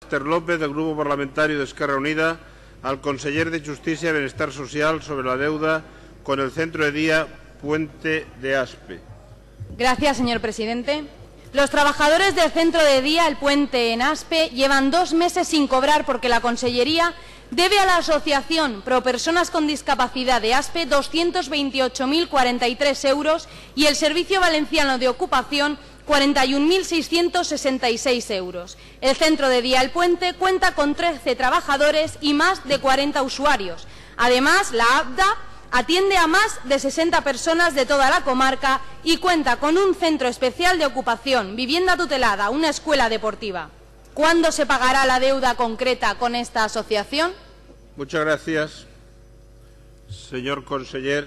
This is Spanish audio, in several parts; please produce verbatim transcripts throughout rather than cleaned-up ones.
Ester López, del Grupo Parlamentario de Esquerra Unida, al conseller de Justicia y Bienestar Social sobre la deuda con el centro de día Puente de Aspe. Gracias, señor presidente. Los trabajadores del centro de día El Puente en Aspe llevan dos meses sin cobrar porque la Consellería debe a la Asociación Pro Personas con Discapacidad de Aspe doscientos veintiocho mil cuarenta y tres euros y el Servicio Valenciano de Ocupación cuarenta y un mil seiscientos sesenta y seis euros. El centro de día El Puente cuenta con trece trabajadores y más de cuarenta usuarios. Además, la A B D A atiende a más de sesenta personas de toda la comarca y cuenta con un centro especial de ocupación, vivienda tutelada, una escuela deportiva. ¿Cuándo se pagará la deuda concreta con esta asociación? Muchas gracias. Señor conseller.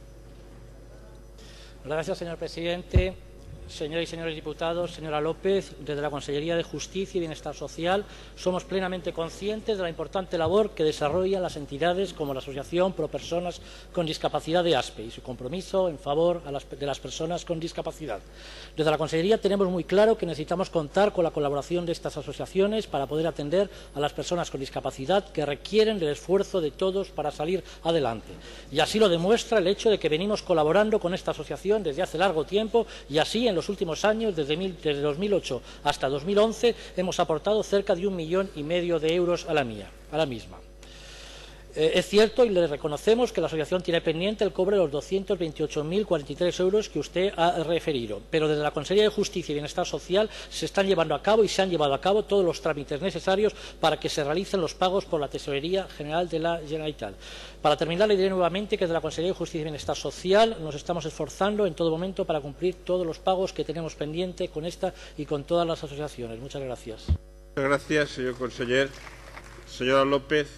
Gracias, señor presidente. Señoras y señores diputados, señora López, desde la Consellería de Justicia y Bienestar Social somos plenamente conscientes de la importante labor que desarrollan las entidades como la Asociación Pro Personas con Discapacidad de Aspe y su compromiso en favor a las, de las personas con discapacidad. Desde la Consellería tenemos muy claro que necesitamos contar con la colaboración de estas asociaciones para poder atender a las personas con discapacidad que requieren del esfuerzo de todos para salir adelante. Y así lo demuestra el hecho de que venimos colaborando con esta asociación desde hace largo tiempo y así en En los últimos años, desde, mil, desde dos mil ocho hasta dos mil once, hemos aportado cerca de un millón y medio de euros a la, mía, a la misma. Eh, es cierto y le reconocemos que la asociación tiene pendiente el cobro de los doscientos veintiocho mil cuarenta y tres euros que usted ha referido, pero desde la Consellería de Justicia y Bienestar Social se están llevando a cabo y se han llevado a cabo todos los trámites necesarios para que se realicen los pagos por la Tesorería General de la Generalitat. Para terminar, le diré nuevamente que desde la Consellería de Justicia y Bienestar Social nos estamos esforzando en todo momento para cumplir todos los pagos que tenemos pendiente con esta y con todas las asociaciones. Muchas gracias. Muchas gracias, señor conseller. Señora López.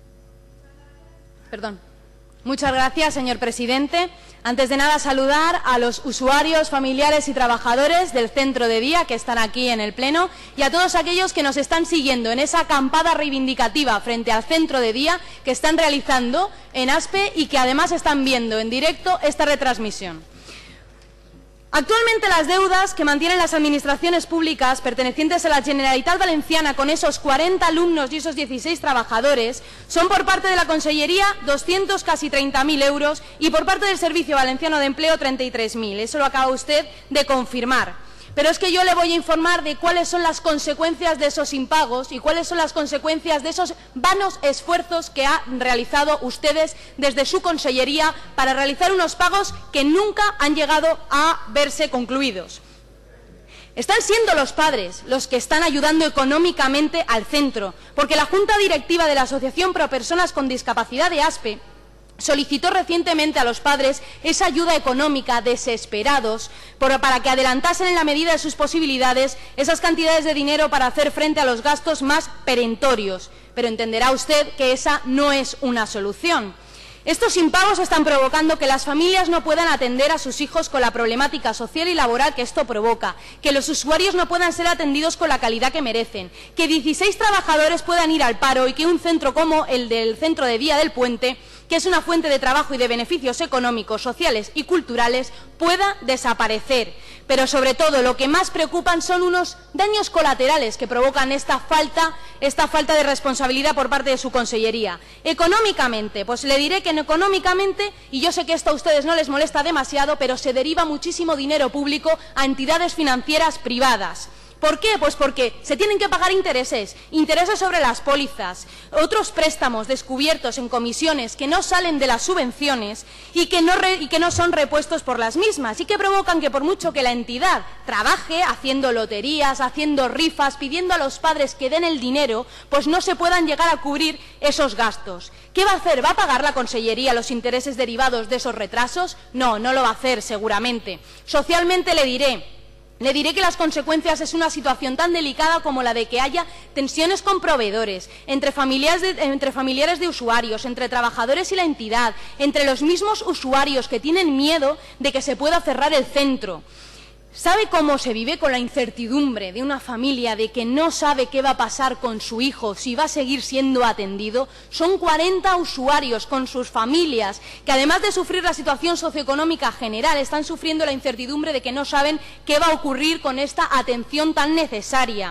Perdón. Muchas gracias, señor presidente. Antes de nada, saludar a los usuarios, familiares y trabajadores del centro de día que están aquí en el Pleno y a todos aquellos que nos están siguiendo en esa acampada reivindicativa frente al centro de día que están realizando en Aspe y que además están viendo en directo esta retransmisión. Actualmente las deudas que mantienen las administraciones públicas pertenecientes a la Generalitat Valenciana con esos cuarenta alumnos y esos dieciséis trabajadores son por parte de la Consellería doscientos casi treinta mil euros y por parte del Servicio Valenciano de Empleo treinta y tres mil. Eso lo acaba usted de confirmar. Pero es que yo le voy a informar de cuáles son las consecuencias de esos impagos y cuáles son las consecuencias de esos vanos esfuerzos que han realizado ustedes desde su consellería para realizar unos pagos que nunca han llegado a verse concluidos. Están siendo los padres los que están ayudando económicamente al centro, porque la Junta Directiva de la Asociación Pro Personas con Discapacidad de Aspe solicitó recientemente a los padres esa ayuda económica desesperados por, para que adelantasen en la medida de sus posibilidades esas cantidades de dinero para hacer frente a los gastos más perentorios. Pero entenderá usted que esa no es una solución. Estos impagos están provocando que las familias no puedan atender a sus hijos con la problemática social y laboral que esto provoca, que los usuarios no puedan ser atendidos con la calidad que merecen, que dieciséis trabajadores puedan ir al paro y que un centro como el del Centro de Día del Puente, que es una fuente de trabajo y de beneficios económicos, sociales y culturales, pueda desaparecer. Pero sobre todo lo que más preocupan son unos daños colaterales que provocan esta falta, esta falta de responsabilidad por parte de su consellería. Económicamente, pues le diré que económicamente, y yo sé que esto a ustedes no les molesta demasiado, pero se deriva muchísimo dinero público a entidades financieras privadas. ¿Por qué? Pues porque se tienen que pagar intereses, intereses sobre las pólizas, otros préstamos descubiertos en comisiones que no salen de las subvenciones y que no, re, y que no son repuestos por las mismas y que provocan que por mucho que la entidad trabaje haciendo loterías, haciendo rifas, pidiendo a los padres que den el dinero, pues no se puedan llegar a cubrir esos gastos. ¿Qué va a hacer? ¿Va a pagar la Consellería los intereses derivados de esos retrasos? No, no lo va a hacer seguramente. Socialmente le diré... Le diré que las consecuencias es una situación tan delicada como la de que haya tensiones con proveedores, entre familiares, de, entre familiares de usuarios, entre trabajadores y la entidad, entre los mismos usuarios que tienen miedo de que se pueda cerrar el centro. ¿Sabe cómo se vive con la incertidumbre de una familia de que no sabe qué va a pasar con su hijo, si va a seguir siendo atendido? Son cuarenta usuarios con sus familias que, además de sufrir la situación socioeconómica general, están sufriendo la incertidumbre de que no saben qué va a ocurrir con esta atención tan necesaria.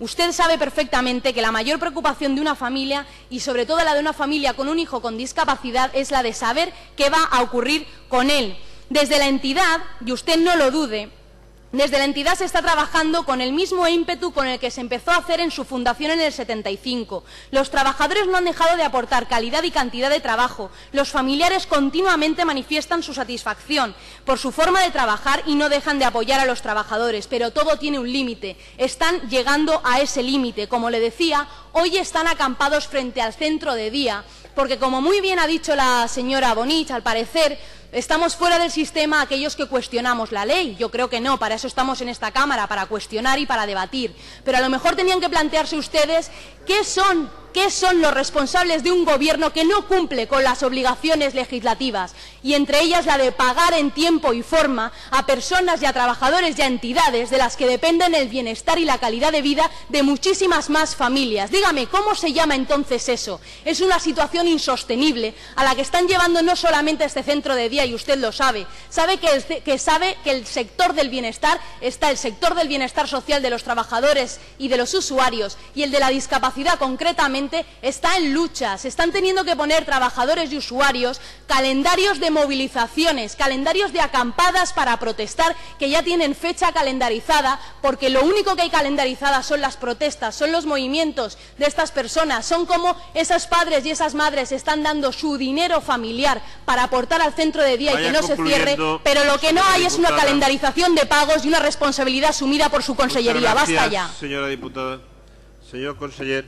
Usted sabe perfectamente que la mayor preocupación de una familia, y sobre todo la de una familia con un hijo con discapacidad, es la de saber qué va a ocurrir con él. Desde la entidad, y usted no lo dude, desde la entidad se está trabajando con el mismo ímpetu con el que se empezó a hacer en su fundación en el setenta y cinco. Los trabajadores no han dejado de aportar calidad y cantidad de trabajo. Los familiares continuamente manifiestan su satisfacción por su forma de trabajar y no dejan de apoyar a los trabajadores. Pero todo tiene un límite. Están llegando a ese límite. Como le decía, hoy están acampados frente al centro de día, porque como muy bien ha dicho la señora Bonich, al parecer estamos fuera del sistema aquellos que cuestionamos la ley. Yo creo que no, para eso estamos en esta Cámara, para cuestionar y para debatir. Pero a lo mejor tenían que plantearse ustedes qué son, qué son los responsables de un gobierno que no cumple con las obligaciones legislativas, y entre ellas la de pagar en tiempo y forma a personas y a trabajadores y a entidades de las que dependen el bienestar y la calidad de vida de muchísimas más familias. Dígame, ¿cómo se llama entonces eso? Es una situación insostenible a la que están llevando no solamente este centro de día, y usted lo sabe, sabe que el, que sabe que el sector del bienestar está el sector del bienestar social de los trabajadores y de los usuarios, y el de la discapacidad concretamente está en lucha. Se están teniendo que poner trabajadores y usuarios calendarios de movilizaciones, calendarios de acampadas para protestar, que ya tienen fecha calendarizada, porque lo único que hay calendarizada son las protestas, son los movimientos de estas personas, son como esos padres y esas madres están dando su dinero familiar para aportar al centro de día y que no se cierre, pero lo que no hay es una calendarización de pagos y una responsabilidad asumida por su consellería. Basta ya. Señora diputada. Señor conseller.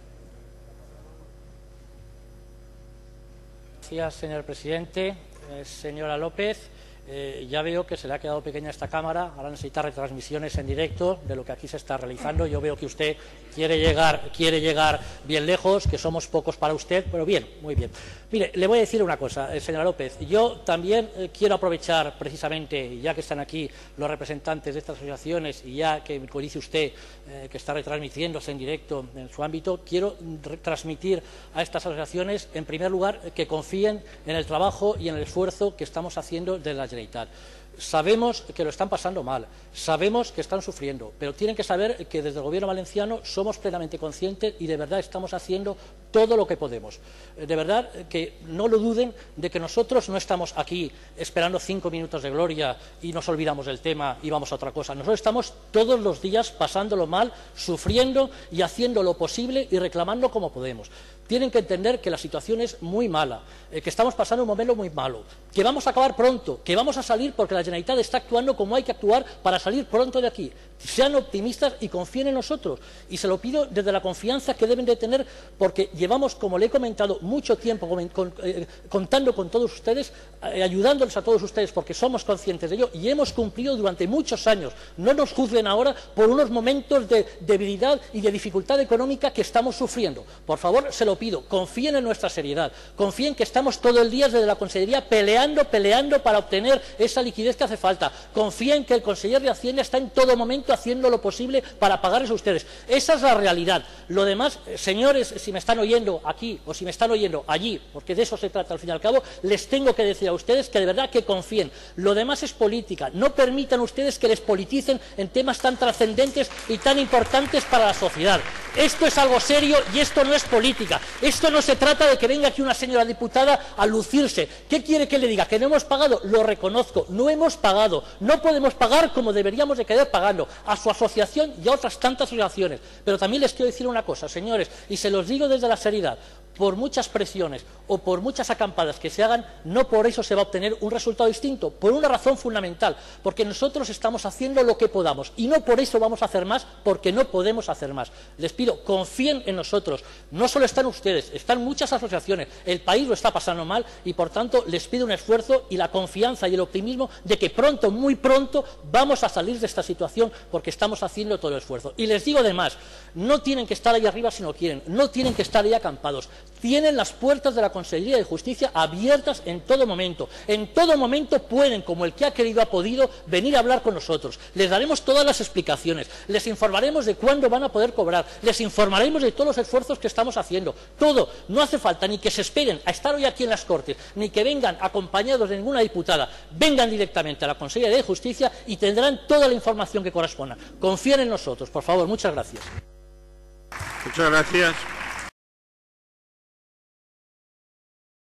Gracias, señor presidente. Eh, señora López, eh, ya veo que se le ha quedado pequeña esta Cámara. Ahora necesita retransmisiones en directo de lo que aquí se está realizando. Yo veo que usted quiere llegar, quiere llegar bien lejos, que somos pocos para usted, pero bien, muy bien. Mire, le voy a decir una cosa, eh, señora López. Yo también eh, quiero aprovechar precisamente, ya que están aquí los representantes de estas asociaciones y ya que me dice usted eh, que está retransmitiéndose en directo en su ámbito, quiero transmitir a estas asociaciones, en primer lugar, que confíen en el trabajo y en el esfuerzo que estamos haciendo desde la Generalitat. Sabemos que lo están pasando mal, sabemos que están sufriendo, pero tienen que saber que desde el Gobierno valenciano somos plenamente conscientes y de verdad estamos haciendo todo lo que podemos. De verdad que no lo duden de que nosotros no estamos aquí esperando cinco minutos de gloria y nos olvidamos del tema y vamos a otra cosa. Nosotros estamos todos los días pasándolo mal, sufriendo y haciendo lo posible y reclamando como podemos. Tienen que entender que la situación es muy mala, eh, que estamos pasando un momento muy malo, que vamos a acabar pronto, que vamos a salir porque la Generalitat está actuando como hay que actuar para salir pronto de aquí. Sean optimistas y confíen en nosotros. Y se lo pido desde la confianza que deben de tener, porque llevamos, como le he comentado, mucho tiempo con, con, eh, contando con todos ustedes, eh, ayudándoles a todos ustedes, porque somos conscientes de ello y hemos cumplido durante muchos años. No nos juzguen ahora por unos momentos de debilidad y de dificultad económica que estamos sufriendo. Por favor, se lo pido, confíen en nuestra seriedad, confíen que estamos todo el día desde la Consellería peleando, peleando para obtener esa liquidez que hace falta. Confíen que el conseller de Hacienda está en todo momento haciendo lo posible para pagarles a ustedes. Esa es la realidad. Lo demás, señores, si me están oyendo aquí o si me están oyendo allí, porque de eso se trata al fin y al cabo, les tengo que decir a ustedes que de verdad que confíen. Lo demás es política. No permitan ustedes que les politicen en temas tan trascendentes y tan importantes para la sociedad. Esto es algo serio y esto no es política. Esto no se trata de que venga aquí una señora diputada a lucirse. ¿Qué quiere que le diga? ¿Que no hemos pagado? Lo reconozco. No hemos pagado. No podemos pagar como deberíamos de quedar pagando a su asociación y a otras tantas asociaciones. Pero también les quiero decir una cosa, señores, y se los digo desde la seriedad. Por muchas presiones o por muchas acampadas que se hagan, no por eso se va a obtener un resultado distinto, por una razón fundamental, porque nosotros estamos haciendo lo que podamos y no por eso vamos a hacer más, porque no podemos hacer más. Les pido, confíen en nosotros. No solo están ustedes, están muchas asociaciones, el país lo está pasando mal y por tanto les pido un esfuerzo y la confianza y el optimismo de que pronto, muy pronto, vamos a salir de esta situación porque estamos haciendo todo el esfuerzo. Y les digo además, no tienen que estar ahí arriba si no quieren, no tienen que estar ahí acampados. Tienen las puertas de la Consellería de Justicia abiertas en todo momento. En todo momento pueden, como el que ha querido ha podido, venir a hablar con nosotros. Les daremos todas las explicaciones, les informaremos de cuándo van a poder cobrar, les informaremos de todos los esfuerzos que estamos haciendo. Todo. No hace falta ni que se esperen a estar hoy aquí en las Cortes, ni que vengan acompañados de ninguna diputada. Vengan directamente a la Consellería de Justicia y tendrán toda la información que corresponda. Confíen en nosotros, por favor. Muchas gracias. Muchas gracias.